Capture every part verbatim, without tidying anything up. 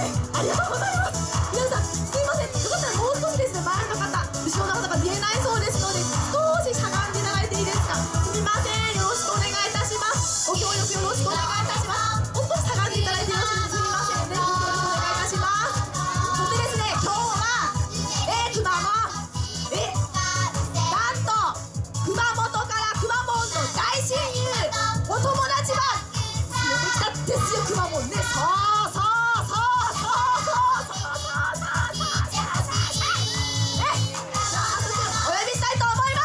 ありがとうございます。皆さんすいません、よかったらもう少しですね、前の方後ろの方が見えないそうですので、少ししゃがんでいただいていいですか。すみません、よろしくお願いいたします。ご協力よろしくお願いいたします。もう少ししゃがんでいただいてよろしいです。すみませんね、ご協力お願いいたします。そしてですね、今日はえー、くまモンえなんと熊本からくまモンの大親友お友達は連れてきたんですよ、くまモンね。そうそうそうそうそうそうそうお呼びしたいと思います。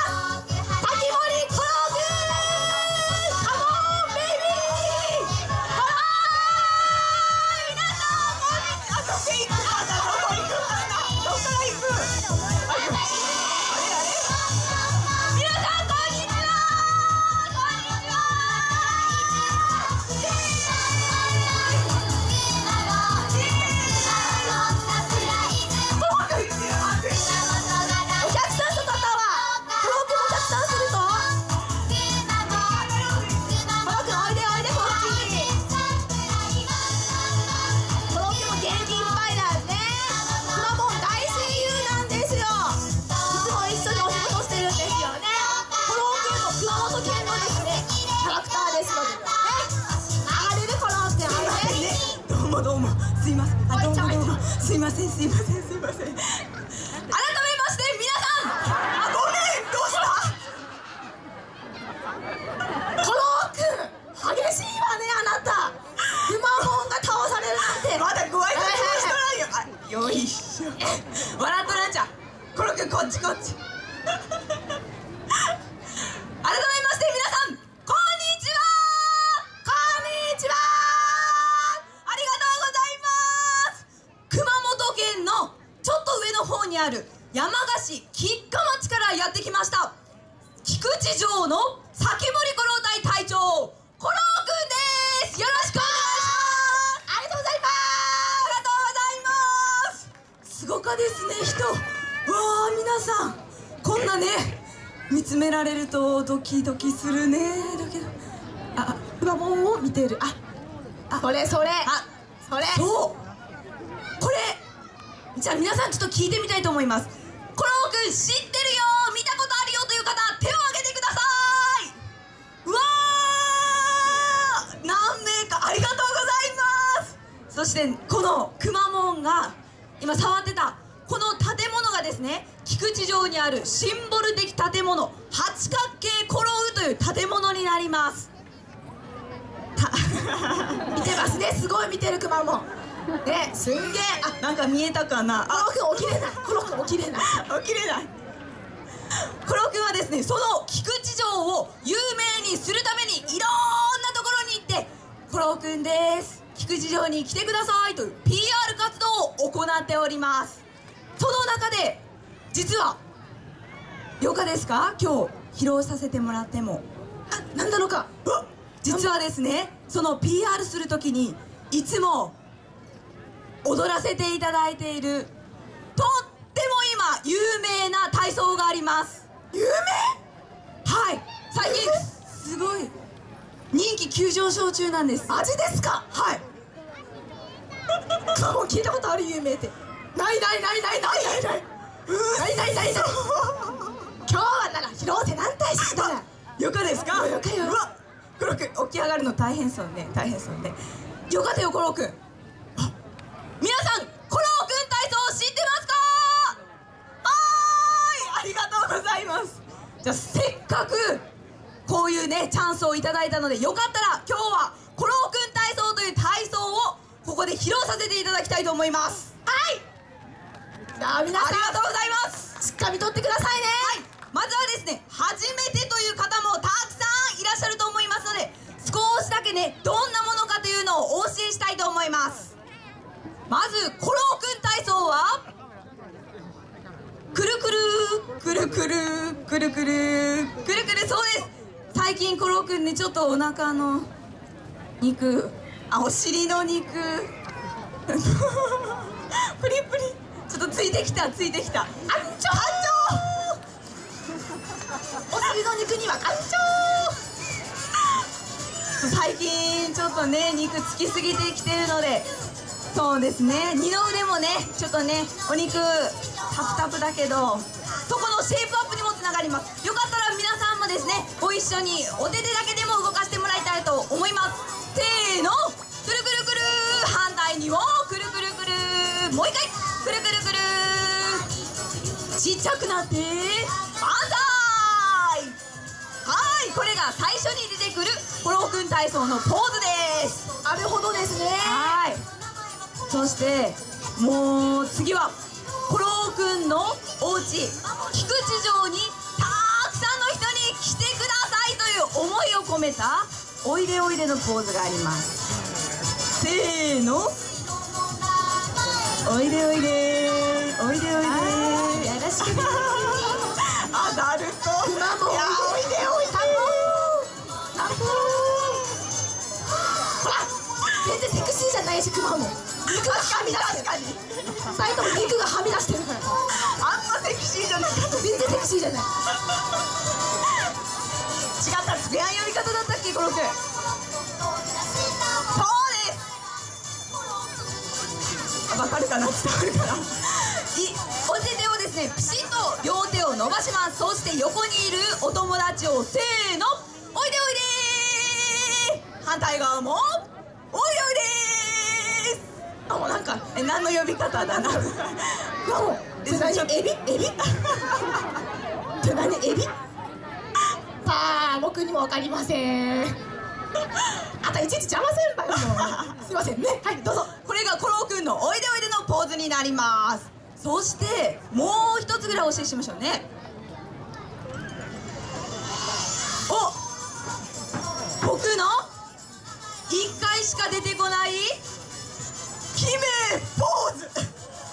滝森コロ君、カモンベイビー、コロー、皆さんこんにちは。どこ行くかな、どこ行くかな、どこから行く、あれあれ、皆さんこんにちは、こんにちは。お客さんと方はコロ君をたくさんすると、コロ君おいでおいで、こっちに。コロ君も元気いっぱいだよね。くまモン大親友なんですよ。いつも一緒にお仕事してるんですよね。コロ君も熊本県のですねキャラクターですのでね。あれでコロ君あれね。 どうもどうも、すいません、あ、どうもどうも、すいませんすいませんすいません。 改めまして皆さん、 あ、ごめん、どうした？ コロ君激しいわね、あなた。くまモンが倒されるなんて。 まだご挨拶もしとらんよ。あ、よいしょ。笑っとらんじゃん。コロ君こっちこっち。 改めまして皆さん、こんにちは、こんにちは、ありがとうございます。熊本県のちょっと上の方にある山鹿市吉賀町からやってきました菊池城の崎森コロ隊隊長コロ君です。よろしくお願いします。ありがとうございます。ありがとうございます。すごかですね、人。わあ、皆さんこんなね見つめられるとドキドキするね。だけど、あ、くまモンを見てる。あ、あ、それそれ、あ、それ、そう、これじゃあ皆さんちょっと聞いてみたいと思います。コロ君知ってるよ、見たことあるよという方、手を挙げてください。うわー、何名かありがとうございます。そしてこのくまモンが今触ってたこの建物がですね、菊池城にあるシンボル的建物、八角形コロウという建物になります。見てますね、すごい見てるくまモンね、すんげえ。 あ、なんか見えたかな。 コロ君起きれない、コロ君起きれない、 起きれない。 コロ君はですね、その菊池城を有名にするためにいろんなところに行って、コロ君です菊池城に来てくださいという ピーアール 活動を行っております。その中で実はよかですか、今日披露させてもらっても。あ、なんだろうか。実はですね、その ピーアール するときにいつも踊らせていただいているとっても今有名な体操があります。 有名？ はい、最近すごい人気急上昇中なんです。 マジですか？ はい。もう聞いたことある有名って。ないないないないないないないないないないない。今日はなら広瀬なんたいしたらよかですか？ よかよ。 うわ、コロ君起き上がるの大変そうね、大変そうね。 よかったよ、コロ君。あ、皆さんコロ君体操知ってますか？ ありがとうございます。 じゃあせっかくこういうねチャンスをいただいたので、よかったら今日はコロ君体操という体操をここで披露させていただきたいと思います。はい、じゃあ皆さんありがとうございます。しっかりとってくださいね。はい、まずはですね、初めてという方もたくさんいらっしゃると思いますので、少しだけねどんなものかというのをお教えしたいと思います。まずコロ君体操はくるくるくるくるくるくるくるくる、そうです。最近コロ君ねちょっとお腹の肉、あ、お尻の肉プリプリちょっとついてきたついてきた。あんちょー、お尻の肉にはあんちょー。最近ちょっとね肉つきすぎてきてるので、 そうですね、二の腕もねちょっとねお肉タプタプだけど、そこのシェイプアップにもつながります。よかったら皆さんもですねご一緒にお手手だけでも動かしてもらいたいと思います。せーの、くるくるくる、反対にもくるくるくる、もう一回くるくるくる、ちっちゃくなって万歳。はい、これが最初に出てくるコロくん体操のポーズです。 なるほどですね。 はい、そしてもう次はコロくんのお家菊池城にたくさんの人に来てくださいという思いを込めたおいでおいでのポーズがあります。せーの、おいでおいでおいでおいで、 よろしくね。 アダルト、 くまモン、 いやおいでおいで、 ほら全然セクシーじゃないし、くまモン肉がはみ出してる。 確かにふたりとも肉がはみ出してるから、 あんまセクシーじゃなかった。 全然セクシーじゃない。 違ったんです。恋愛呼び方だったっけ、コロくん。そうです。わかるかな、伝わるかな。いお手手をですねピシッと両手を伸ばします。そして横にいるお友達をせーの、おいでおいでー。反対側もおいでおいでーす。あ、もうなんかえ何の呼び方だな。 くまモン、それ何、エビエビそれ何、エビ。さあ僕にもわかりません。あといちいち邪魔せんばよ、もう。すいませんね。はい、どうぞ。 これがコロくんのおいでおいでのポーズになります。そしてもう一つぐらいお教えしましょうね。お、僕のいっかいしか出てこない決めポーズ。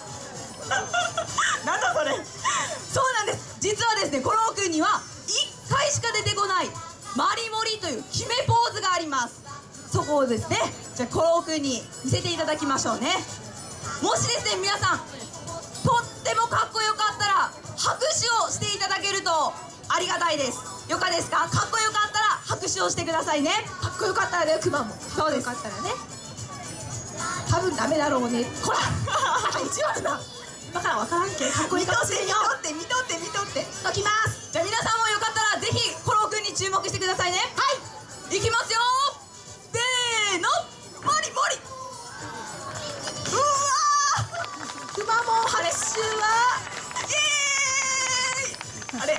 なんだそれ。そうなんです。実はですねコロくんにはいっかいしか出てこないマリモリという決めポーズがあります。そこをですねじゃあコロくんに見せていただきましょうね。もしですね皆さんとってもかっこよかったら拍手をしていただけるとありがたいです。よかですか。かっこよかったら拍手をしてくださいね。 かっこよかったらね、くまモン。 そうです。 よかったらね。多分ダメだろうね。ほら、意地悪な。だからわからんけ。かっこいいかもしれんよ。 見とって見とって見とって。 ときます。 じゃあ皆さんもよかったらぜひコロくんに注目してくださいね。はい、いきますよ。せーの、モリモリ。うわー、 くまモン拍手はイエーイ。あれ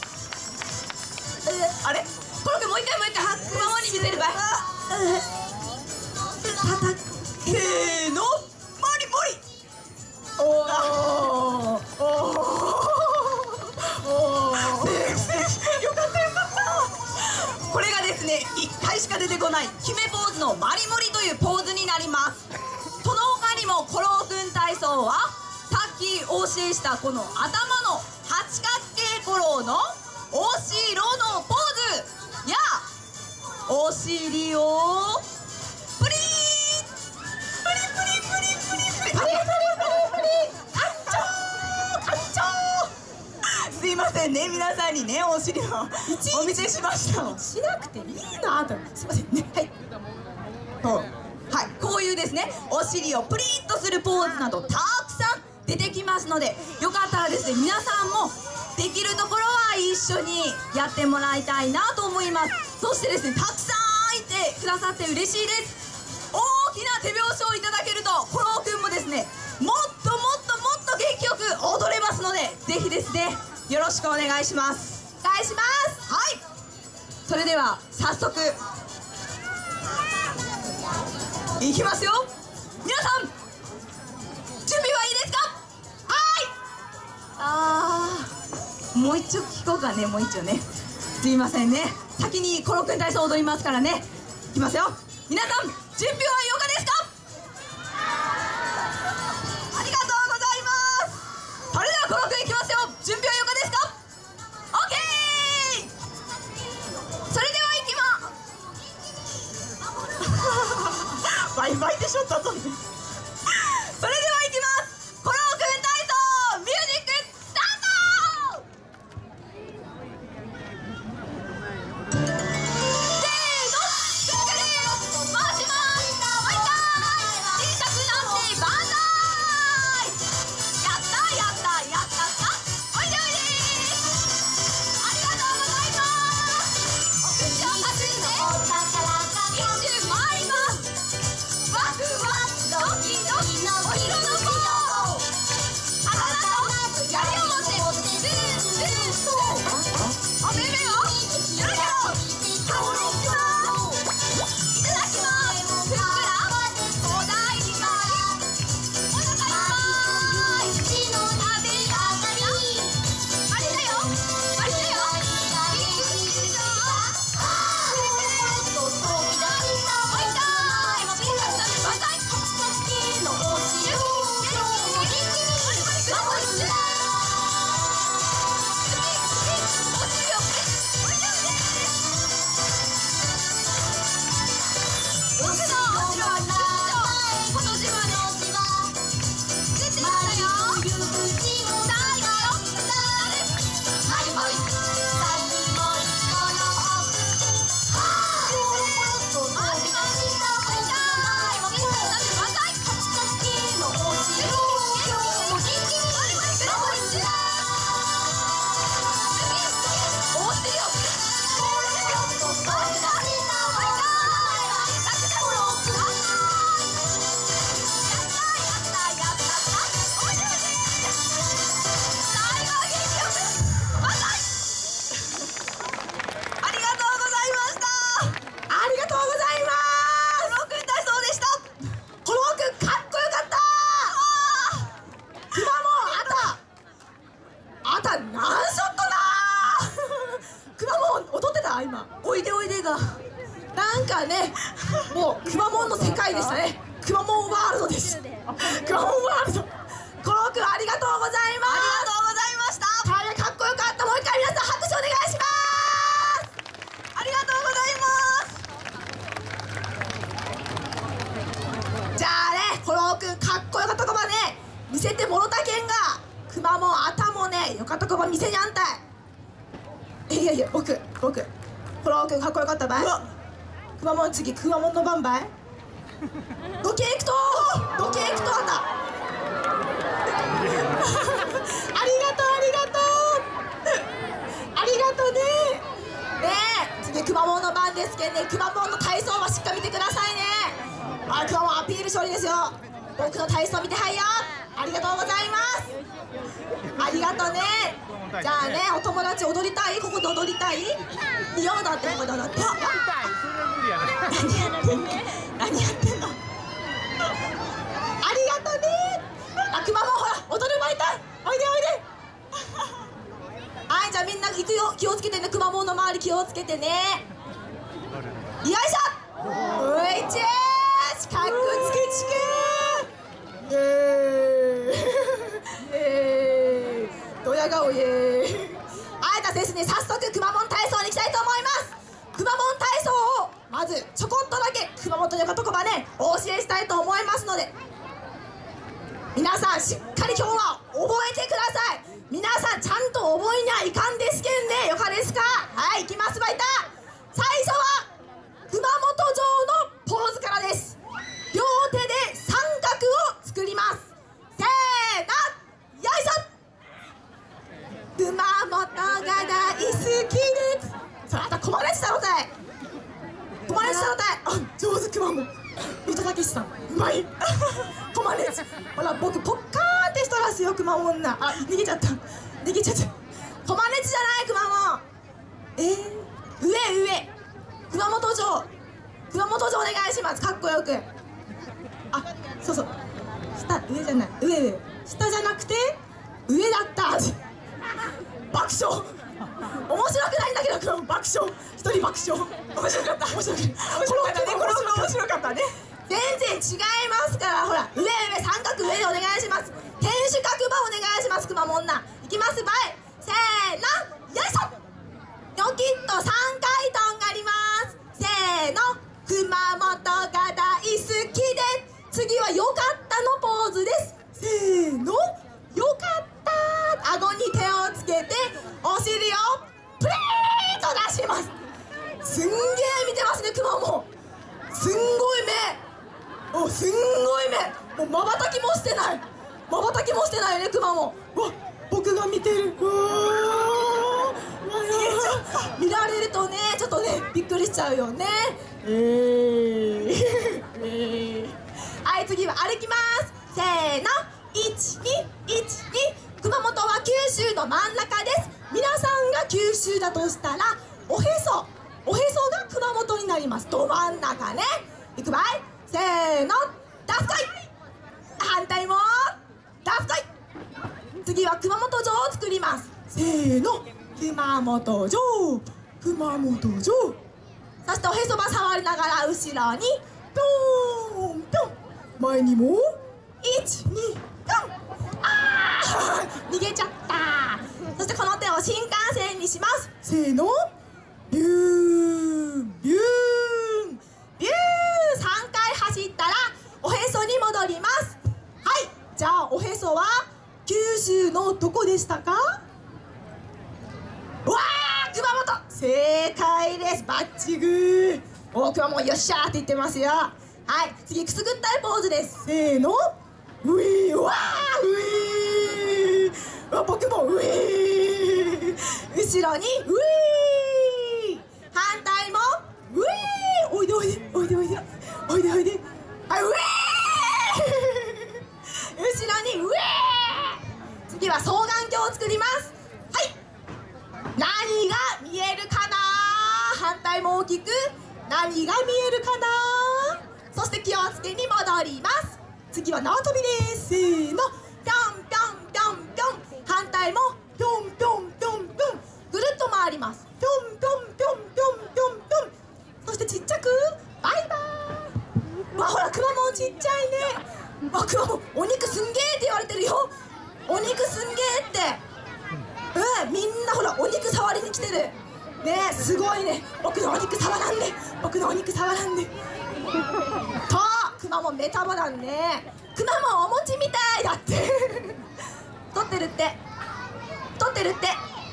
あれ、コロくんもう一回もう一回はくまモンに見せるばい。 たたせーの、モリモリ。 おーおーおーよかったよかった。これがですねいっかいしか出てこない決めポーズのマリモリというポーズになります。その他にもコロくん体操はさっきお教えしたこの頭の八角形コロのお城のポーズやお尻をプリープリプリプリプリプリプリプリプリカッチョーカッチョー。すいませんね皆さんにねお尻をお見せしました。 しなくていいなと。すいませんね。はいそう、はい、こういうですねお尻をプリッとするポーズなどたくさん出てきますのでよかったらですね皆さんもできるところは一緒にやってもらいたいなと思います。そしてですねたくさんいてくださって嬉しいです。大きな手拍子をいただけるとコロくんもですねもっともっともっと元気よく踊れますのでぜひですねよろしくお願いします。 お願いします。 はい、それでは早速いきますよ。皆さん準備はいいですか。はい。あー、もう一丁聞こうかね。もう一丁ね。すいませんね先にコロくん体操踊りますからね。いきますよ。皆さん準備はいかがですか。ありがとうございます。それではコロくんいきますよ。準備はいかがですか。オッケー。それではいきますバイバイでしょったとね。それではいきます。コロくん体操ミュージックスタート。せーの、くるくる回します。 た何ショットだーくまモン踊ってた今。 おいでおいでがなんかね、もうくまモンの世界でしたね。くまモンワールドです。くまモンワールド。コロくんありがとうございます。 ありがとうございました。 はい、かっこよかった。もう一回皆さん拍手お願いします。 ありがとうございます。 じゃあね、コロくんかっこよかったとこばね見せてもろたけんが、くまモンあたもねよかったとこば見せにあんたい。いやいや、僕僕コロくんかっこよかったばい。くまモン次くまモンの番ばい。ドキエクトドキエクトあんたありがとうありがとうありがとうね。ねえ、次くまモンの番ですけんね、くまモンの体操はしっかり見てくださいね。あ、くまモンアピール勝利ですよ。僕の体操見てはいよ。ありがとうございます。ありがとうね。じゃあね、お友達踊りたい？ここで踊りたい？いいよ、だってここで踊って。何やってんの？何やってんの？ありがとうね。あ、くまモンほら踊るまいたい。おいでおいで。はい、じゃあみんな行くよ。気をつけてね。くまモンの周り気をつけてね。よいしょ。ういちーしかっこつけちけー。イエーイ。イエーイ。ドヤ顔イエーイ。はい、じゃあですね、早速くまモン体操に行きたいと思います。くまモン体操をまずちょこっとだけ熊本のとこばねお教えしたいと思いますので、皆さんしっかり今日は覚えてください。皆さんちゃんと覚えにゃいかんですけんね。よかですか？はい、いきますばいた。最初は熊本城のポーズからです。両手で三角を作ります。せーの、よいしょ。熊本が大好きです。それあんた困れてたのかい。困れてたのかい。あ、上手くまモン。糸たけしさんうまい。困れつ。ほら僕ポッカーンってしとらすよくまモンな。あ、逃げちゃった逃げちゃった。困れつじゃないくまモン。えー、上上熊本城熊本城お願いします。かっこよく。あ、そうそう、下上じゃない上上下じゃなくて上だった。爆笑。面白くないんだけど、爆笑。一人爆笑。面白かった。面白かった。面白かったね。これ面白かったね。全然違いますから、ほら上上三角上でお願いします。天守閣場お願いします。くまモンな。いきますばい。せーの、よいしょ。ニョキッと三回とんがります。せーの、熊本が大好きで。次はよかったのポーズです。せーの、よかった。顎に手をつけてお尻をプリーッと出します。すんげー見てますねくまモン。すんごい目。お、すんごい目。もうまばたきもしてない。まばたきもしてないねくまモン。わ、僕が見てる。うわー、見られるとねちょっとねびっくりしちゃうよね。えー、えー、はい、次は歩きます。せーの、いちにいちに。熊本は九州の真ん中です。皆さんが九州だとしたらおへそおへそが熊本になります。ど真ん中ね。いくばい。せーの、ダスコイ。反対もダスコイ。次は熊本城を作ります。せーの、熊本城熊本城。そしておへそば触りながら後ろにぴょんぴょん。前にもいちにぴょん。あー逃げちゃった。そしてこの手を新幹線にします。せーの、ビューンビューンビューン。さんかい走ったらおへそに戻ります。はい、じゃあおへそは九州のどこでしたか？わー、熊本。正解です。バッチグー。お、熊本よっしゃーって言ってますよ。はい、次くすぐったいポーズです。せーの、ウィー、わー、ウィー。わ、僕もウィー。後ろにウィー。反対もウィー。おいでおいでおいでおいでおいでおいで。はい、ウィー。後ろにウィー。次は双眼鏡を作ります。はい、何が見えるかな。反対も大きく。何が見えるかな。そして気をつけに戻ります。次は縄跳びです。せーの、ぴょんぴょんぴょんぴょん。反対もぴょんぴょよ。お肉すんげえって。うん、みんなほらお肉触りに来てるね。え、すごいね。僕のお肉触らんで、僕のお肉触らんで。とくまモンメタボなんね。くまモンお餅みたいだって太ってるって太ってるって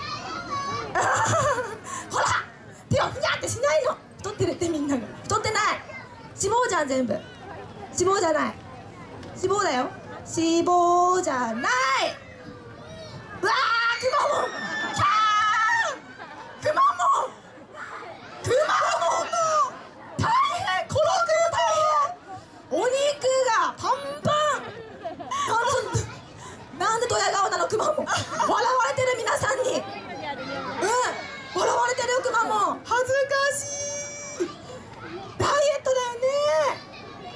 ほら手をふにゃってしないの。太ってるってみんなが。太ってない。脂肪じゃん全部。脂肪じゃない。脂肪だよ。脂肪じゃない。うわーくまモンキャーくまモンくまモン大変。コロ君大変。お肉がパンパン。なんでなんでドヤ顔なのくまモン。笑われてる皆さんに。うん笑われてるくまモン。恥ずかしい。ダイエットだよね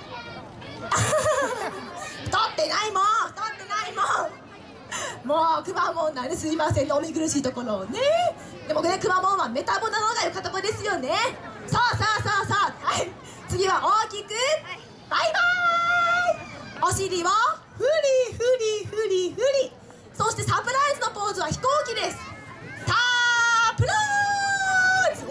太ってないもん太ってないもん。もうくまモンなんですいませんね、お見苦しいところをね。でもねくまモンはメタボなのがよかった子ですよね。さあさあさあさあ、はい、次は大きくバイバーイ。お尻をフリフリフリフリ。そしてサプライズのポーズは飛行機です。サプライズ。おっとっとっとっとっとっとっとっと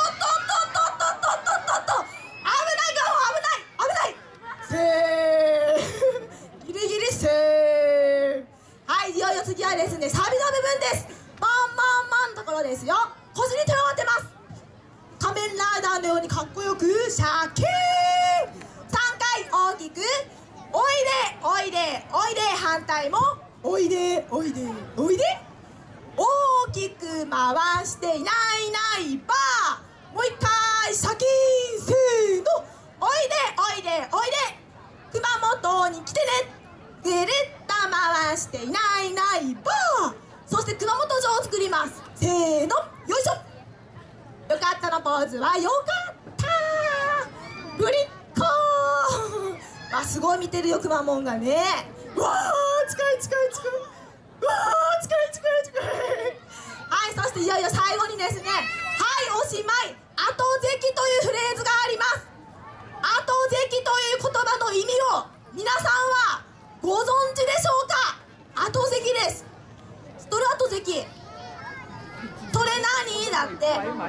っと。危ないかも危ない危ない。セーギリギリセー。はい、いよいよ次はですねサビの部分です。マンマンマンのところですよ。腰に手を当てます。仮面ライダーのようにかっこよくシャキーン。さんかい大きくおいでおいでおいで。反対もおいでおいでおいで。大きく回していないいないばー。もう一回シャキーンせーの。おいでおいでおいで熊本に来てね。ぐるっと回していないいないばー。そして熊本城を作ります。せーのよいしょ。よかったのポーズはよかったー。ぶりっこー。あ、すごい見てるよくまモンがね。うわー近い近い近い。うわー近い近い近い。はい、そしていよいよ最後にですね、はいおしまい後関というフレーズがあります。後関という言葉の意味を皆さんはご存知でしょうか。後関です。知っとる後関。それ何だって。後関わかんない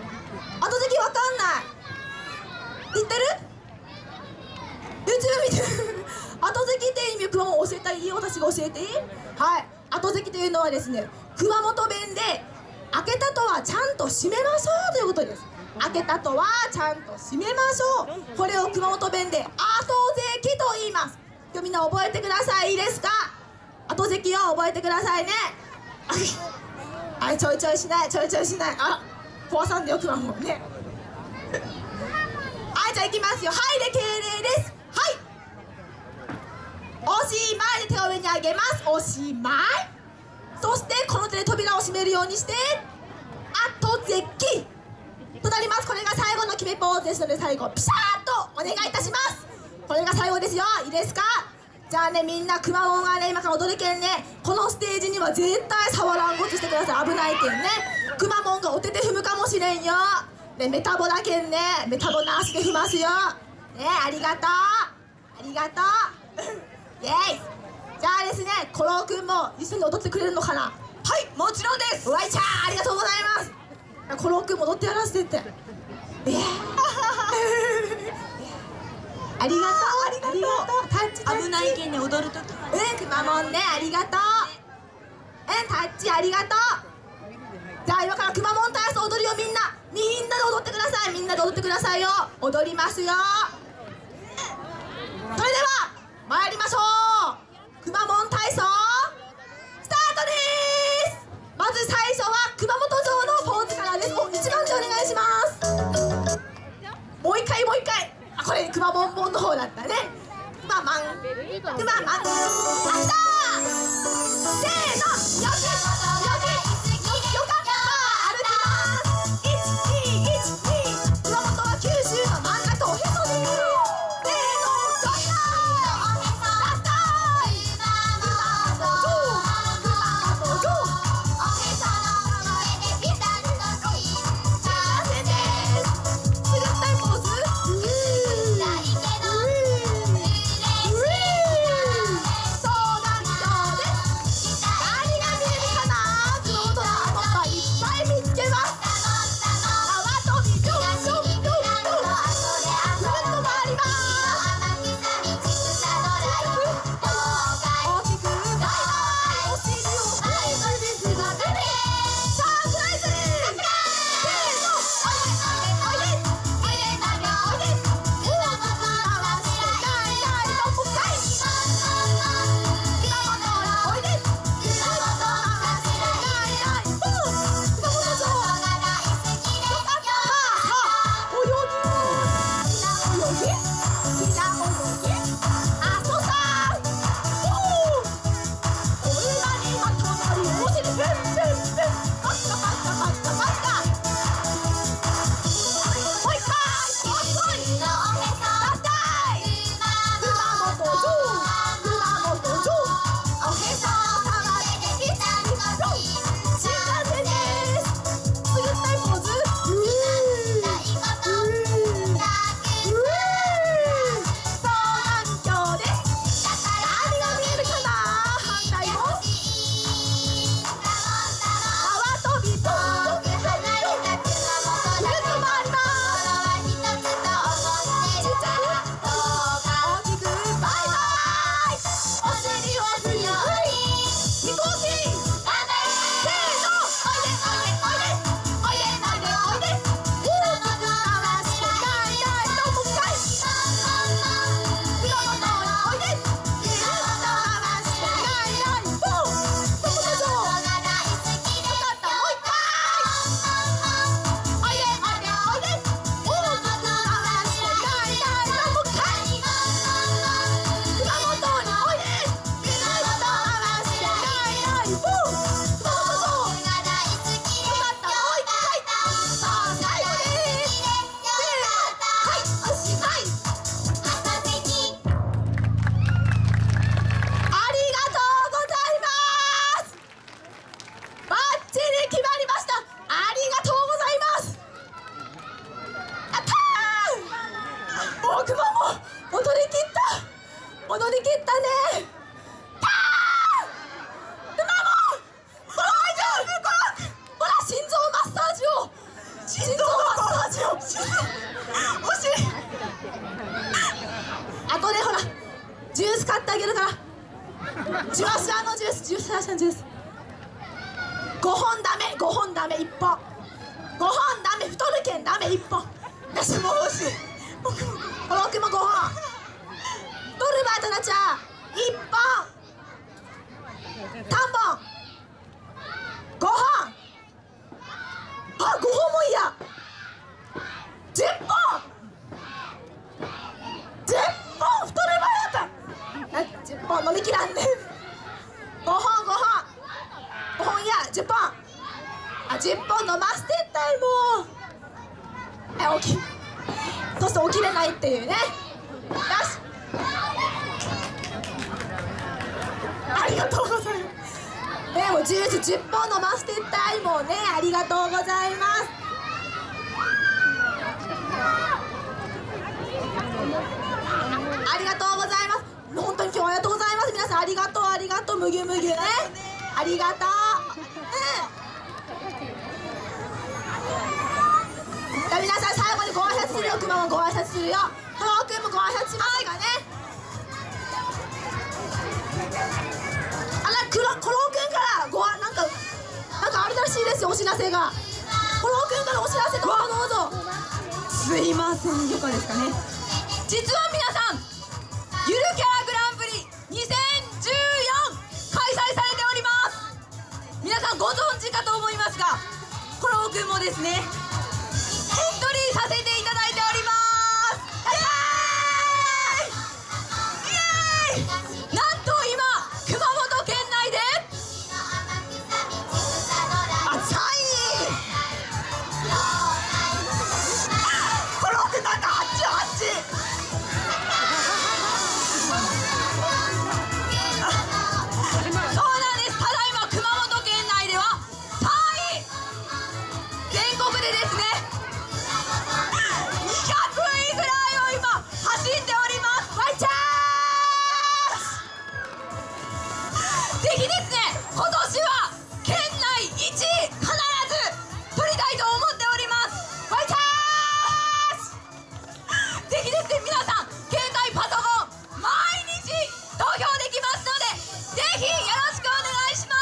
知ってる？ YouTube 見てる後関って意味を熊本教えたい？私が教えていい？はい、後関というのはですね熊本弁で開けたとはちゃんと閉めましょうということです。開けたとはちゃんと閉めましょう。これを熊本弁で後関と言います。今日みんな覚えてください。いいですか？後関を覚えてくださいねはい、ちょいちょいしないちょいちょいしない。あ、壊さんでよくまモンねはい、じゃあいきますよ。はいで敬礼です。はい、おしまいで手を上に上げます。おしまい。そしてこの手で扉を閉めるようにして後関となります。これが最後の決めポーズですので最後ピシャーっとお願いいたします。これが最後ですよ。いいですか？じゃあねみんなくまモンがね今から踊るけんね、このステージには絶対触らんごとしてください。危ないけんね。くまモンがお手手踏むかもしれんよ。ね、メタボだけんね、メタボなしで踏ますよ。ね、ありがとうありがとうイエイ。じゃあですねコロくんも一緒に踊ってくれるのかな？ はい、もちろんです。 うわいちゃーありがとうございます。コロくんも踊ってやらせてってえーありがとうありがとう。タッチタッチ。 危ないけんね踊るときはね。 うん、くまモンねありがとう。うん、タッチありがとう。じゃあ今からくまモン体操踊るよ。みんなみんなで踊ってください。みんなで踊ってくださいよ。踊りますよ。それでは参りましょう。くまモン体操スタートです。まず最初は熊本城のポーズからです。お、一番手お願いします。もう一回もう一回。あ、これくまモンモンの方だったね。くまマンくまマンあったー。せーのよしよしよかった歩きます。いちにいちに熊本は九州の真ん中おへそです。せーのどいなーラストーイ熊本城熊本城おへその上でピタッとついたせです。つぐったいポーズそうなんスジュースジュースジュースごほんダメごほんダメいっぽんごほんダメ太るけんダメいっぽん私も欲しい。僕も。 この奥もごほん太るバイトなちゃんいっぽんさんぼんごほんあごほんも嫌じゅっぽんじゅっぽん太るバイトあじゅっぽん飲みきらんねごほんごほんごほん嫌じゅっぽんあじゅっぽん飲ませてったいもうえ起きそして起きれないっていうねよしありがとうございますねもうジュースじゅっぽん飲ませてったいもうねありがとうございますありがとうございます本当に今日はありがとうございます皆さんありがとうありがとうむぎゅむぎゅねありがとうじゃあ皆さん最後にご挨拶するよくまもご挨拶するよハローくんもご挨拶しますかねあらクロコロくんからごあなんかなんかあるらしいですよお知らせがコロくんからお知らせどうぞどうぞすいません、よかですかね。実は皆さん、ゆるキャラグランプリにせんじゅうよん開催されております。皆さんご存知かと思いますが、コロくんもですね、エントリーさせていただいております。イエーイイエーイなんと今、熊本県内であ、さんいコロくんなんかあっちあっちそうなんです。ただいま熊本県内ではさんい全国でですねにひゃくいぐらいを今走っております。ワイチャーぜひですね今年は県内いちい必ず取りたいと思っております。ワイチャーぜひですね皆さん携帯パソコン毎日投票できますのでぜひよろしくお願いします。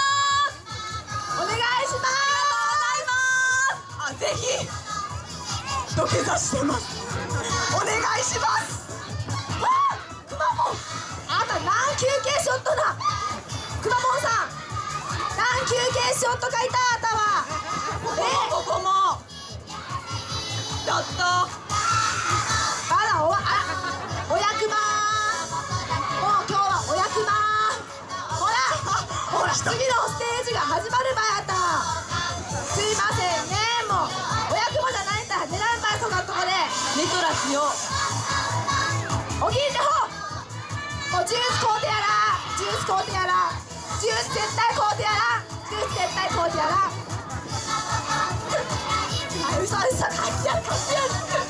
お願いしまありがとうございます。あ、ぜひ土下座してます。お願いします。 すわあくまモンあなた何休憩ショットだくまモンさん何休憩ショット書いたあなたはえここもちょっとあらおわあらおやくまもう今日はおやくまほらほら次のステージが始まるばやったすいませんねもうおやくまじゃないんだ狙うばいそんなとこでネトラスよ。 おぎんでほもうジュース買うてやらジュース買うてやらジュース絶対買うてやらジュース絶対買うてやらあ嘘嘘買ってやる買ってやる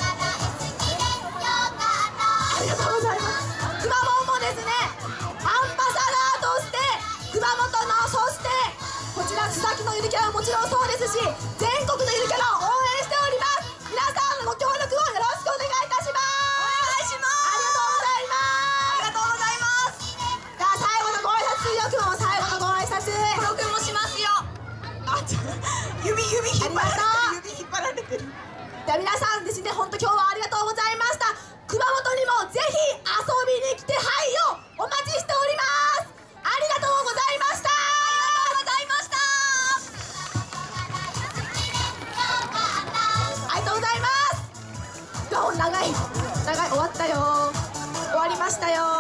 ありがとうございますくまモンもですねアンバサダーとして熊本のそしてこちら須崎のゆるキャラはもちろんそうですし全国のゆるキャラを応援しております皆さんのご協力をよろしくお願いいたしますお願いします。 ありがとうございますありがとうございます。 じゃあ最後のご挨拶するよくまも最後のご挨拶コロくんもしますよ。あ、ちょ指指引っ張られてる。指引っ張られてる。 じゃあ皆さんですね本当今日はありがとうございました熊本にもぜひ遊びに来てはいよお待ちしておりますありがとうございましたありがとうございましたありがとうございます今日長い長い終わったよ終わりましたよ